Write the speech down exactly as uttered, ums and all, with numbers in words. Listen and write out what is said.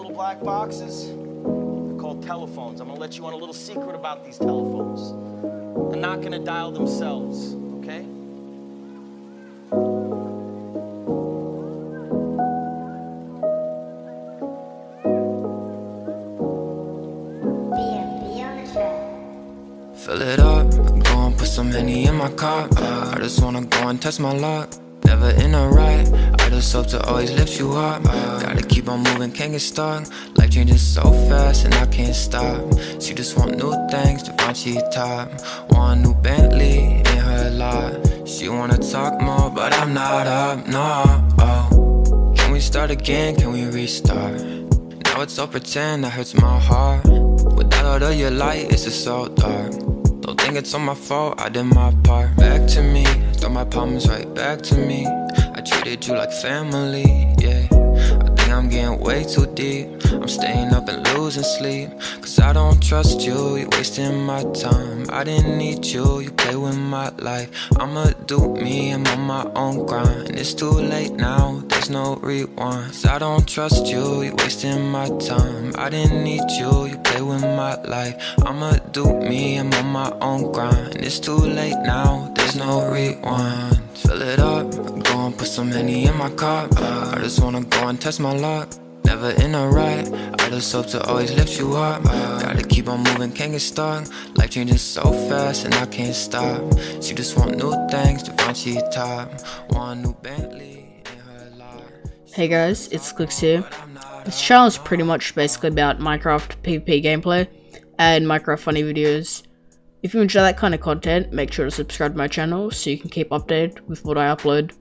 little black boxes, they're called telephones. I'm gonna let you on a little secret about these telephones. They're not gonna dial themselves, okay? Fill it up, go and put some Henny in my cup. I just wanna go and test my luck. Never in a right, I just hope to always lift you up. Gotta keep on moving, can't get stuck. Life changes so fast and I can't stop. She just want new things to find she top. Want a new Bentley in her lot. She wanna talk more, but I'm not up, no. Oh. Can we start again, can we restart? Now it's all pretend, that hurts my heart. Without all of your light, it's just so dark. Don't think it's all my fault, I did my part. Back to me, throw my problems right back to me. I treated you like family, yeah. I think I'm getting way too deep. I'm staying up and losing sleep. Cause I don't trust you, you're wasting my time. I didn't need you, you play with my life. I'ma do me, I'm on my own grind. It's too late now, there's no rewind. Cause I don't trust you, you're wasting my time. I didn't need you, you play with my life. I'ma do me, I'm on my own grind. It's too late now, there's no rewind. Fill it up, go and put some Henny in my cup. I just wanna go and test my luck. Never in a right, I just hope to always lift you up. Gotta keep on moving, can't get stuck. Life changes so fast and I can't stop. She just want new things to find she top. Want a new Bentley in her lot. Hey guys, it's Clicks here. This channel is pretty much basically about Minecraft PvP gameplay and Minecraft funny videos. If you enjoy that kind of content, make sure to subscribe to my channel so you can keep updated with what I upload.